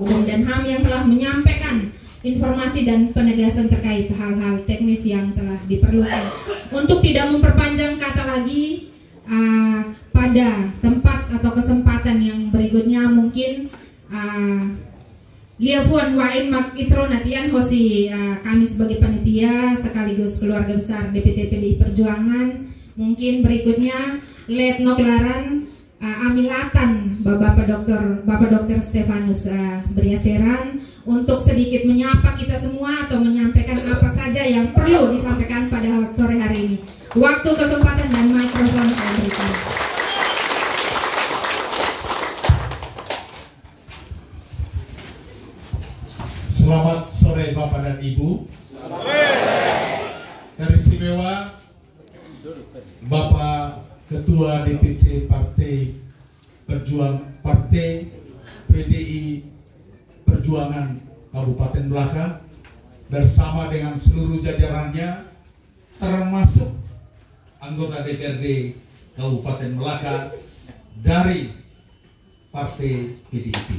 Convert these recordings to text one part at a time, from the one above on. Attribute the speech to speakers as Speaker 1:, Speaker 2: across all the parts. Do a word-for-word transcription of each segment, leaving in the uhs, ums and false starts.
Speaker 1: Hukum dan H A M yang telah menyampaikan informasi dan penegasan terkait hal-hal teknis yang telah diperlukan. Untuk tidak memperpanjang kata lagi, uh, pada tempat atau kesempatan yang berikutnya mungkin uh, Liafuan Wain Mak Itro Natian Hosi uh, kami sebagai panitia sekaligus keluarga besar D P C P D I Perjuangan, mungkin berikutnya Let Noglaran uh, Amilatan Bapak Dokter Bapak Dokter Stefanus uh, Briaseran untuk sedikit menyapa kita semua atau menyampaikan apa saja yang perlu disampaikan pada sore hari ini. Waktu, kesempatan dan mikrofon saya berikan.
Speaker 2: Selamat sore Bapak dan Ibu. Hari istimewa Bapak Ketua D P C Partai Perjuangan Partai P D I Perjuangan Kabupaten Melaka bersama dengan seluruh jajarannya, termasuk anggota D P R D Kabupaten Melaka dari Partai P D I P.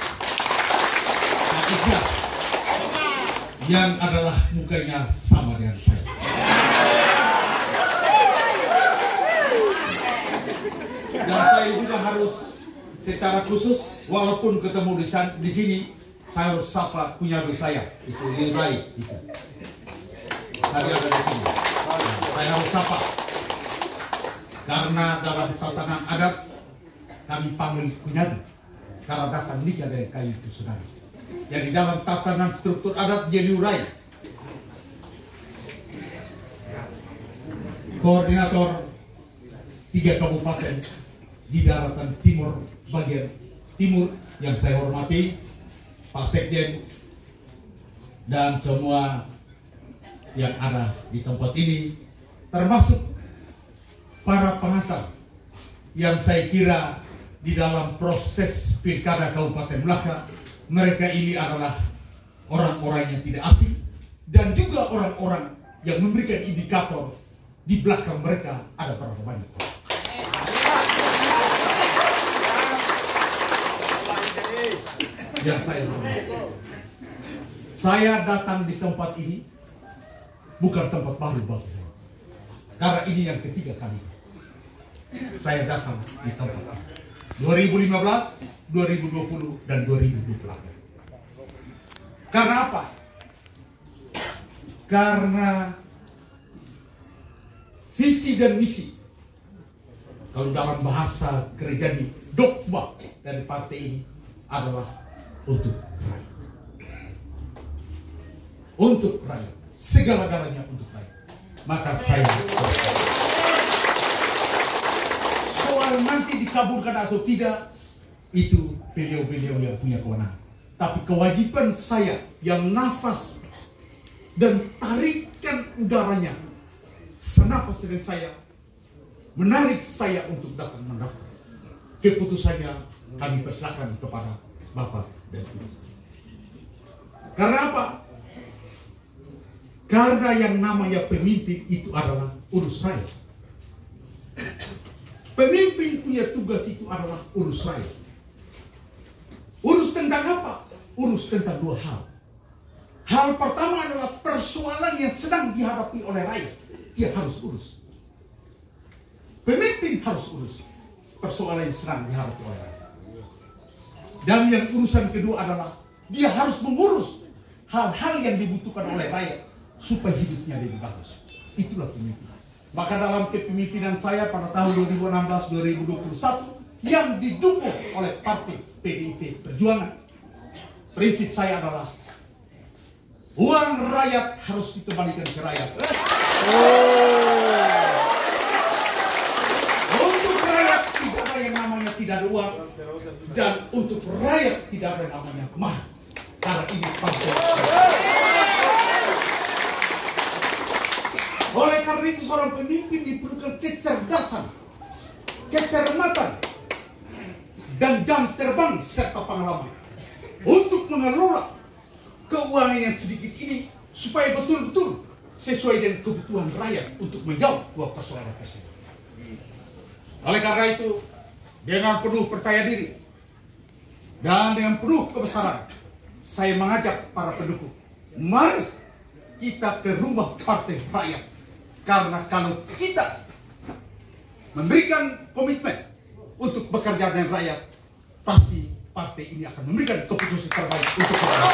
Speaker 2: Ikhlas yang adalah mukanya sama dengan saya. Dan saya juga harus secara khusus, walaupun ketemu di, di sini, saya harus sapa kunyago saya, itu Lirai itu. Tadi ada di sini. Saya harus sapa. Karena dalam tatanan adat kami panggil kunyago karena datang nikah dari kayu itu saudara. Jadi dalam tatanan struktur adat dia Lirai. Koordinator tiga kabupaten di daratan timur bagian timur yang saya hormati, Pak Sekjen dan semua yang ada di tempat ini, termasuk para pengantar yang saya kira di dalam proses pilkada Kabupaten Melaka, mereka ini adalah orang-orang yang tidak asing dan juga orang-orang yang memberikan indikator di belakang mereka ada berapa banyak orang. Yang saya hormati, saya datang di tempat ini bukan tempat baru bagi saya, karena ini yang ketiga kali saya datang di tempat ini. dua ribu lima belas, dua ribu dua puluh, dan dua ribu dua puluh satu. Karena apa? Karena visi dan misi, kalau dalam bahasa Kerajaan, dogma dari partai ini adalah untuk rakyat. Untuk rakyat. Segala-galanya untuk rakyat. Maka saya soal nanti dikabulkan atau tidak, itu beliau-beliau yang punya kewenangan. Tapi kewajiban saya yang nafas dan tarikan udaranya senafas dengan saya, menarik saya untuk datang mendaftar. Keputusannya kami persilahkan kepada Bapak dan Ibu. Karena apa? Karena yang namanya pemimpin itu adalah urus rakyat. Pemimpin punya tugas itu adalah urus rakyat. Urus tentang apa? Urus tentang dua hal. Hal pertama adalah persoalan yang sedang dihadapi oleh rakyat. Dia harus urus. Pemimpin harus urus persoalan yang sedang dihadapi oleh rakyat. Dan yang urusan kedua adalah dia harus mengurus hal-hal yang dibutuhkan oleh rakyat supaya hidupnya lebih bagus. Itulah pemimpin. Maka dalam kepemimpinan saya pada tahun dua ribu enam belas dua ribu dua puluh satu yang didukung oleh Partai P D I P Perjuangan, prinsip saya adalah uang rakyat harus dikembalikan ke rakyat. Untuk rakyat tidak ada yang namanya tidak ada uang, dan untuk rakyat tidak ada yang namanya mahal. Karena ini partai. Oleh karena itu seorang pemimpin diperlukan kecerdasan, kecermatan, dan jam terbang serta pengalaman untuk mengelola keuangan yang sedikit ini supaya betul-betul sesuai dengan kebutuhan rakyat untuk menjawab dua persoalan tersebut. Oleh karena itu, dengan penuh percaya diri, Dan dengan penuh kebesaran, saya mengajak para pendukung, mari kita ke rumah Partai Rakyat. Karena kalau kita memberikan komitmen untuk bekerja dengan rakyat, pasti partai ini akan memberikan keputusan terbaik untuk rakyat.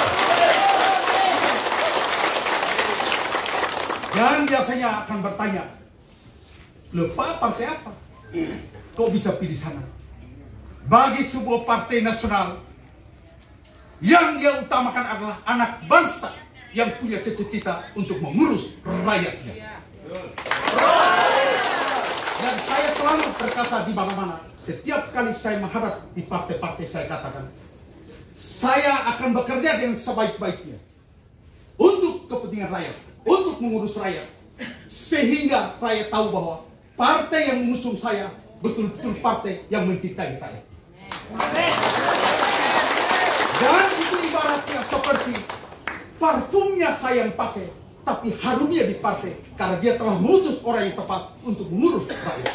Speaker 2: Dan biasanya akan bertanya, lupa partai apa? Kok bisa pilih sana? Bagi sebuah partai nasional yang dia utamakan adalah anak bangsa yang punya cita-cita untuk mengurus rakyatnya. Dan saya selalu berkata di mana-mana, setiap kali saya menghadap di partai-partai, saya katakan, saya akan bekerja dengan sebaik-baiknya untuk kepentingan rakyat, untuk mengurus rakyat, sehingga rakyat tahu bahwa partai yang mengusung saya betul-betul partai yang mencintai rakyat. Dan itu ibaratnya seperti parfumnya saya yang pakai, tapi harumnya di partai, karena dia telah mengutus orang yang tepat untuk mengurus rakyat.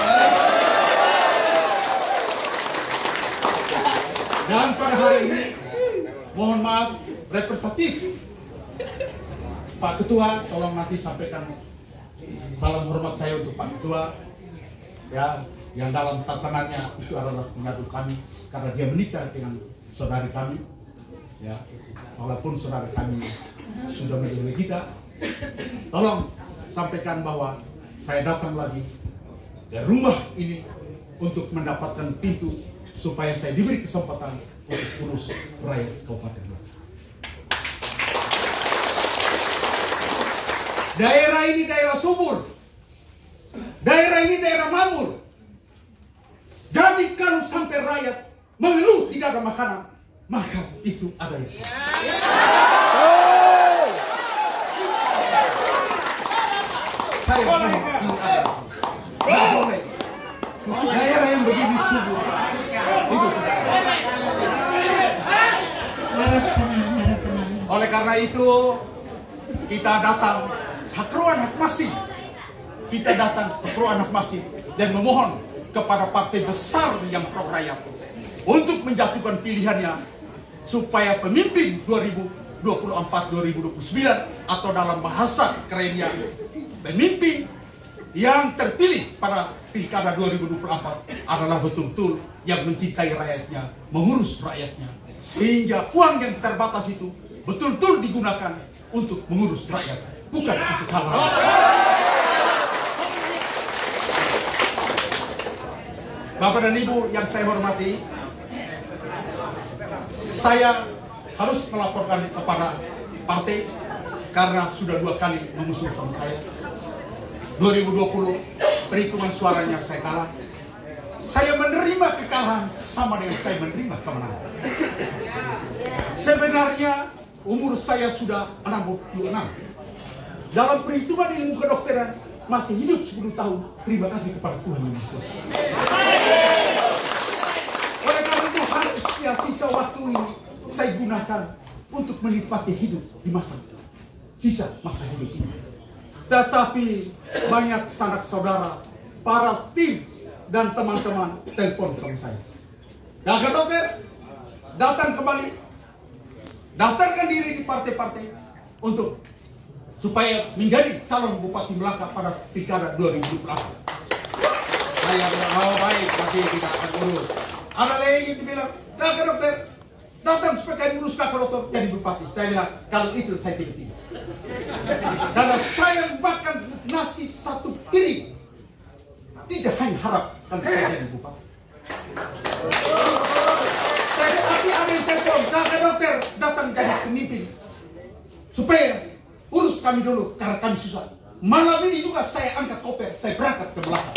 Speaker 2: Dan pada hari ini, mohon maaf, representatif Pak Ketua, tolong nanti sampaikan salam hormat saya untuk Pak Ketua, ya, yang dalam tatanannya itu adalah pengadu kami, karena dia menikah dengan saudari kami, ya, walaupun saudara kami sudah menjadi kita. Tolong sampaikan bahwa saya datang lagi ke rumah ini untuk mendapatkan pintu supaya saya diberi kesempatan untuk urus rakyat Kabupaten Blora. Daerah ini daerah subur, daerah ini daerah makmur. Jadi kalau sampai rakyat mengeluh tidak ada makanan, maka itu ada yang saya mohon ini ada. Tidak boleh. Daerah yang begini subur itu tidak.
Speaker 1: Harap tenang, harap tenang.
Speaker 2: Oleh karena itu kita datang hakruan hak masih. Kita datang hakruan hak masih dan memohon kepada partai besar yang pro rakyat untuk menjatuhkan pilihannya supaya pemimpin dua ribu dua puluh empat dua ribu dua puluh sembilan atau dalam bahasa kerennya pemimpin yang terpilih pada pilkada dua ribu dua puluh empat adalah betul-betul yang mencintai rakyatnya, mengurus rakyatnya, sehingga uang yang terbatas itu betul-betul digunakan untuk mengurus rakyat, bukan untuk hal-hal. Bapak dan Ibu yang saya hormati, saya harus melaporkan kepada partai karena sudah dua kali mengusung sama saya. dua ribu dua puluh perhitungan suaranya saya kalah. Saya menerima kekalahan sama dengan saya menerima kemenangan. Sebenarnya umur saya sudah enam puluh enam. Dalam perhitungan ilmu kedokteran masih hidup sepuluh tahun. Terima kasih kepada Tuhan yang Maha Kuasa. Oleh karena itu harusnya sisa waktu ini saya gunakan untuk menikmati hidup di masa sisa masa hidup ini. Tetapi banyak sanak saudara, para tim dan teman-teman telepon sama saya. Kakak dokter, datang kembali, daftarkan diri di partai-partai untuk supaya menjadi calon Bupati Melaka pada pilkada dua ribu dua puluh empat. Saya bilang, oh baik, nanti kita akan urus. Ada lagi yang bilang, kakak dokter, datang supaya urus kakak dokter jadi Bupati. Saya bilang, kalau itu saya tidak. Karena saya makan nasi satu piring, tidak hanya harap kalau saya jadi Bupati. Tapi ada yang telepon, kakak dokter datang jadi pemimpin supaya urus kami dulu karena kami susah. Malam ini juga saya angkat koper, saya berangkat ke Melaka.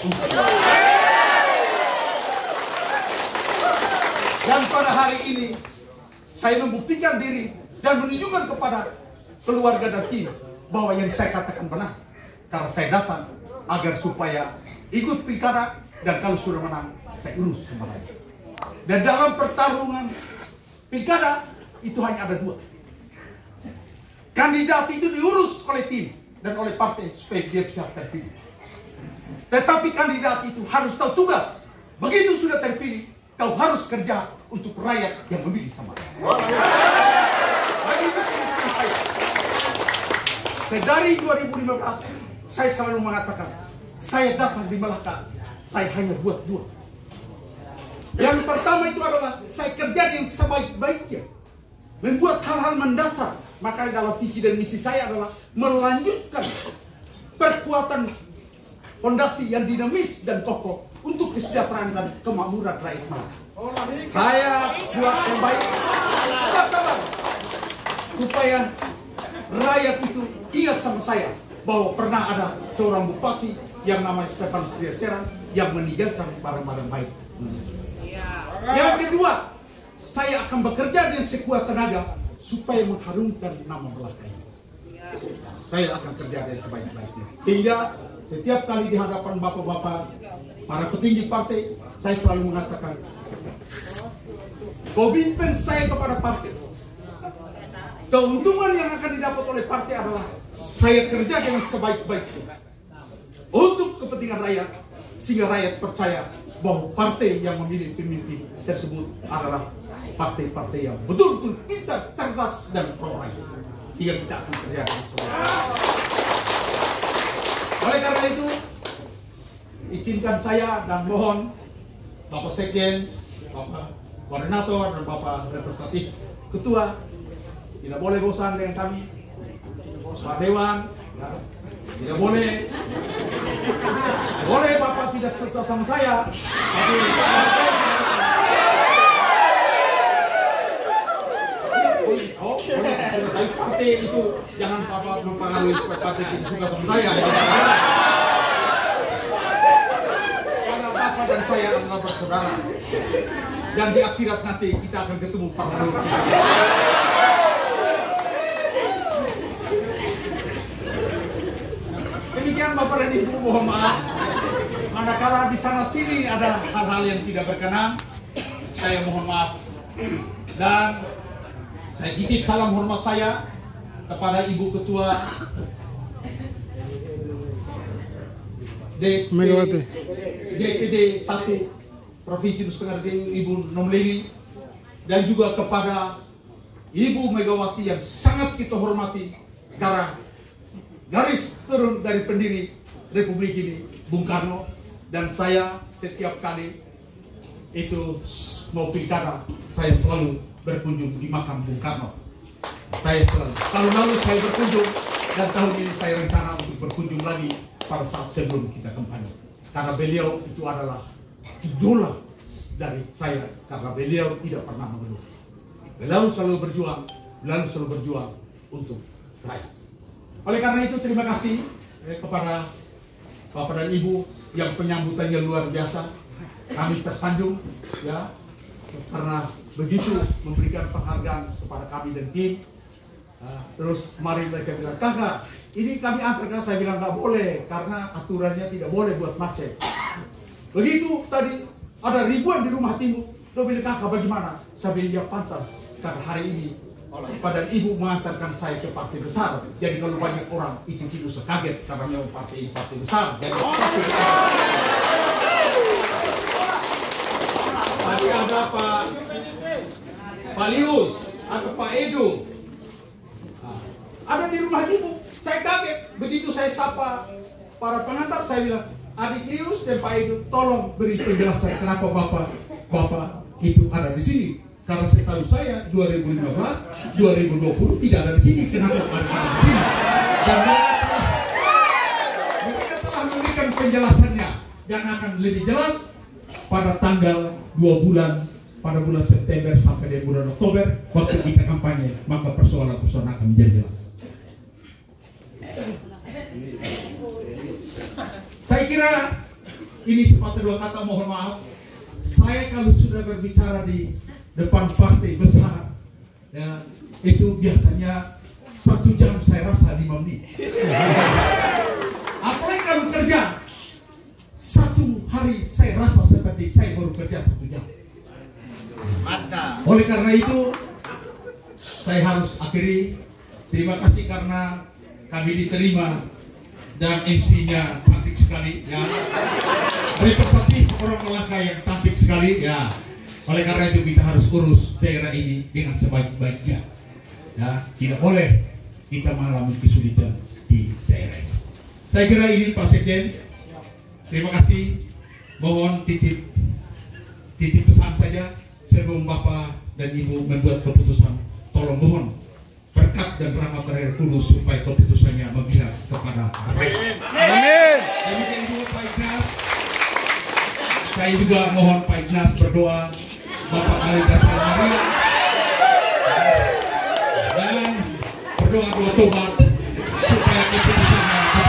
Speaker 2: Dan pada hari ini saya membuktikan diri dan menunjukkan kepada keluarga dan tim bahwa yang saya katakan benar. Karena saya datang agar supaya ikut pilkada dan kalau sudah menang saya urus semuanya. Dan dalam pertarungan pilkada itu hanya ada dua. Kandidat itu diurus oleh tim dan oleh partai supaya dia bisa terpilih. Tetapi kandidat itu harus tahu tugas. Begitu sudah terpilih, kau harus kerja untuk rakyat yang memilih sama saya. Bagi kesempatan saya, saya dari dua ribu lima belas saya selalu mengatakan, saya datang di Melaka, saya hanya buat dua. Yang pertama itu adalah saya kerja yang sebaik-baiknya, membuat hal-hal mendasar. Maka dalam visi dan misi saya adalah melanjutkan perkuatan fondasi yang dinamis dan kokoh untuk kesejahteraan dan kemakmuran rakyat Melaka. Saya buat yang baik, supaya rakyat itu ingat sama saya bahwa pernah ada seorang bupati yang namanya Stefanus Triaseran yang meninggalkan barang-barang baik. Yang kedua, saya akan bekerja dengan sekuat tenaga supaya mengharumkan nama Melaka. Saya akan kerja dengan sebaik-baiknya. Sehingga setiap kali di hadapan bapak-bapak, para petinggi partai, saya selalu mengatakan, komitmen saya kepada partai, keuntungan yang akan didapat oleh partai adalah saya kerja dengan sebaik-baiknya untuk kepentingan rakyat, sehingga rakyat percaya bahwa partai yang memilih pemimpin tersebut adalah partai-partai yang betul-betul pintar, cerdas, dan pro rakyat, sehingga kita akan kerja dengan sebaik-baiknya. Oleh karena itu, izinkan saya dan mohon Bapak Sekjen, Bapak Koordinator, dan Bapak Representatif Ketua tidak boleh bosan dengan kami, Pak Dewan, ya, tidak boleh, boleh Bapak tidak suka sama saya, tapi partai oh, boleh, tapi partai itu jangan Bapak mempengaruhi supaya partai tidak suka sama saya. Karena Bapak dan saya adalah bersaudara, dan di akhirat nanti kita akan ketemu para leluhur kita. Demikian Bapak dan Ibu, mohon maaf manakala di sana sini ada hal-hal yang tidak berkenan, saya mohon maaf. Dan saya titip salam hormat saya kepada Ibu Ketua D P D satu Provinsi Nusa Tenggara Timur, Ibu Nomleni, dan juga kepada Ibu Megawati yang sangat kita hormati karena garis turun dari pendiri Republik ini, Bung Karno. Dan saya setiap kali itu mau pilkada, saya selalu berkunjung di makam Bung Karno. Saya selalu, tahun lalu saya berkunjung, dan tahun ini saya rencana untuk berkunjung lagi pada saat sebelum kita kampanye. Karena beliau itu adalah idola dari saya, karena beliau tidak pernah mengeluh. Beliau selalu berjuang, beliau selalu berjuang untuk rakyat. Oleh karena itu terima kasih eh, kepada Bapak dan Ibu yang penyambutannya luar biasa. Kami tersanjung ya, karena begitu memberikan penghargaan kepada kami dan tim. Uh, terus kemarin mereka bilang, kakak, ini kami antarkan. Saya bilang nggak boleh karena aturannya tidak boleh buat macet. Begitu tadi ada ribuan di Rumah Timur. Lo bilang, kakak bagaimana? Saya bilang ya pantas karena hari ini Bapak dan Ibu mengantarkan saya ke partai besar. Jadi kalau banyak orang itu tidak usah kaget karena memang partai partai besar. Jadi tadi ada Pak Pak Lius, ada Pak Edo, nah, ada di Rumah Timur. Saya kaget. Begitu saya sapa para pengantar, saya bilang, adik Lius dan Pak Edo, tolong beri penjelasan kenapa Bapak Bapak itu ada di sini. Karena setahu saya dua ribu lima belas, dua ribu dua puluh tidak ada di sini. Kenapa ada di sini? Dan mereka telah, mereka telah memberikan penjelasannya dan akan lebih jelas pada tanggal dua bulan, pada bulan September sampai dengan bulan Oktober waktu kita kampanye, maka persoalan-persoalan akan menjadi jelas. Saya kira ini sepatah dua kata, mohon maaf. Saya kalau sudah berbicara di depan partai besar, ya, itu biasanya satu jam, saya rasa lima menit. Apalagi kalau kerja satu hari, saya rasa seperti saya baru kerja satu jam. Mantap. Oleh karena itu, saya harus akhiri. Terima kasih karena kami diterima dan M C-nya cantik sekali, ya. Representatif orang Melaka yang cantik sekali, ya. Oleh karena itu kita harus urus daerah ini dengan sebaik-baiknya. Ya, tidak boleh kita mengalami kesulitan di daerah ini. Saya kira ini Pak Sekjen. Terima kasih. Mohon titip titip pesan saja sebelum Bapak dan Ibu membuat keputusan. Tolong mohon berkat dan rahmat dari Roh Kudus supaya keputusannya memihak kepada rakyat.
Speaker 3: Amin.
Speaker 2: Demikian juga Pak Ignas. Saya juga mohon Pak Ignas berdoa Bapak Alida Maria dan berdoa doa tobat supaya keputusannya bisa.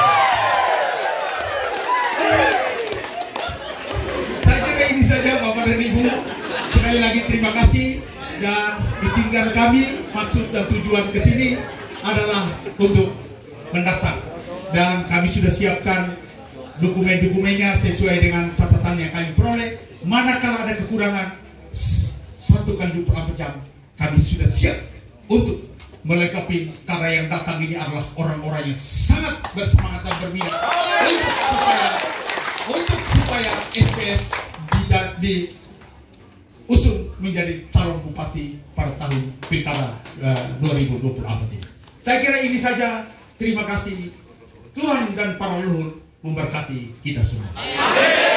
Speaker 2: Saya kira ini saja Bapak dan Ibu. Sekali lagi terima kasih dan izinkan kami maksud dan tujuan ke sini adalah untuk mendaftar dan kami sudah siapkan dokumen-dokumennya sesuai dengan catatan yang kami peroleh. Manakala ada kekurangan satu kali dua puluh empat jam kami sudah siap untuk melengkapi, karena yang datang ini adalah orang-orang yang sangat bersemangat dan berminat untuk supaya untuk supaya S P S di usung menjadi calon bupati pada tahun pilkada uh, dua ribu dua puluh empat ini. Saya kira ini saja. Terima kasih. Tuhan dan para leluhur memberkati kita semua.